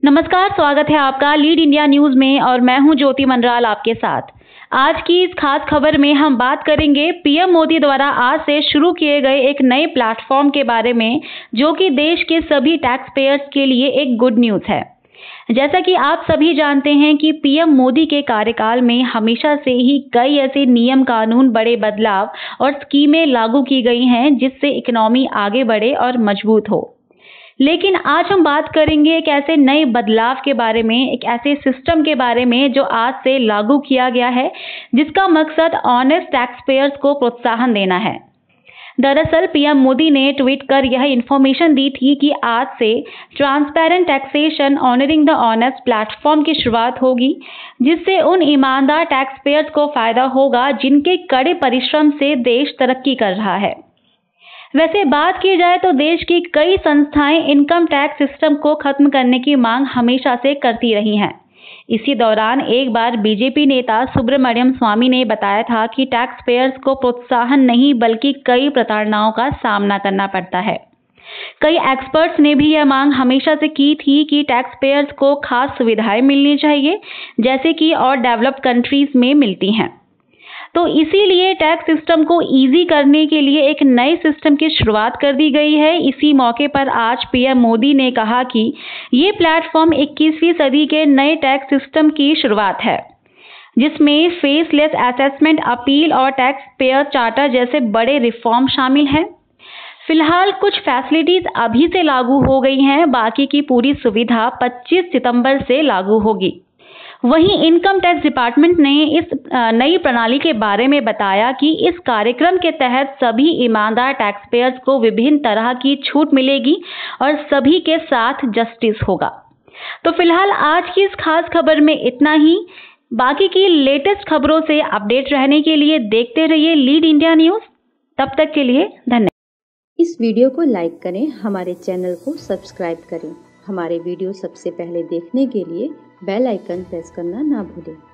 नमस्कार, स्वागत है आपका लीड इंडिया न्यूज में और मैं हूं ज्योति मंडराल आपके साथ। आज की इस खास खबर में हम बात करेंगे पीएम मोदी द्वारा आज से शुरू किए गए एक नए प्लेटफॉर्म के बारे में, जो कि देश के सभी टैक्स पेयर्स के लिए एक गुड न्यूज है। जैसा कि आप सभी जानते हैं कि पीएम मोदी के कार्यकाल में हमेशा से ही कई ऐसे नियम कानून, बड़े बदलाव और स्कीमें लागू की गई हैं जिससे इकोनॉमी आगे बढ़े और मजबूत हो। लेकिन आज हम बात करेंगे एक ऐसे नए बदलाव के बारे में, एक ऐसे सिस्टम के बारे में जो आज से लागू किया गया है, जिसका मकसद ऑनेस्ट टैक्स पेयर्स को प्रोत्साहन देना है। दरअसल पीएम मोदी ने ट्वीट कर यह इन्फॉर्मेशन दी थी कि आज से transparent taxation honouring the honest platform की शुरुआत होगी, जिससे उन ईमानदार टैक्स पेयर्स को फायदा होगा जिनके कड़े परिश्रम से देश तरक्की कर रहा है। वैसे बात की जाए तो देश की कई संस्थाएं इनकम टैक्स सिस्टम को खत्म करने की मांग हमेशा से करती रही हैं। इसी दौरान एक बार बीजेपी नेता सुब्रमण्यम स्वामी ने बताया था कि टैक्स पेयर्स को प्रोत्साहन नहीं बल्कि कई प्रताड़नाओं का सामना करना पड़ता है। कई एक्सपर्ट्स ने भी यह मांग हमेशा से की थी कि टैक्स पेयर्स को खास सुविधाएं मिलनी चाहिए, जैसे कि और डेवलप्ड कंट्रीज में मिलती हैं। तो इसीलिए टैक्स सिस्टम को इजी करने के लिए एक नए सिस्टम की शुरुआत कर दी गई है। इसी मौके पर आज पीएम मोदी ने कहा कि ये प्लेटफॉर्म 21वीं सदी के नए टैक्स सिस्टम की शुरुआत है, जिसमें फेसलेस असेसमेंट अपील और टैक्स पेयर चार्टर जैसे बड़े रिफॉर्म शामिल हैं। फिलहाल कुछ फैसिलिटीज अभी से लागू हो गई हैं, बाकी की पूरी सुविधा 25 सितंबर से लागू होगी। वहीं इनकम टैक्स डिपार्टमेंट ने इस नई प्रणाली के बारे में बताया कि इस कार्यक्रम के तहत सभी ईमानदार टैक्स पेयर्स को विभिन्न तरह की छूट मिलेगी और सभी के साथ जस्टिस होगा। तो फिलहाल आज की इस खास खबर में इतना ही। बाकी की लेटेस्ट खबरों से अपडेट रहने के लिए देखते रहिए लीड इंडिया न्यूज। तब तक के लिए धन्यवाद। इस वीडियो को लाइक करें, हमारे चैनल को सब्सक्राइब करें। हमारे वीडियो सबसे पहले देखने के लिए बेल आइकन प्रेस करना ना भूलें।